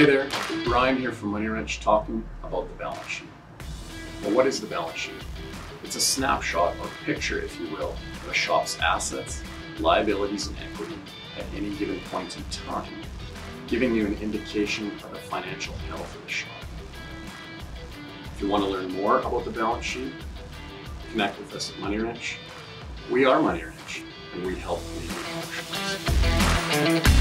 Hey there, Bryan here from MoneyWrench talking about the balance sheet. Well, what is the balance sheet? It's a snapshot or picture, if you will, of a shop's assets, liabilities, and equity at any given point in time, giving you an indication of the financial health of the shop. If you want to learn more about the balance sheet, connect with us at MoneyWrench. We are MoneyWrench, and we help lead you.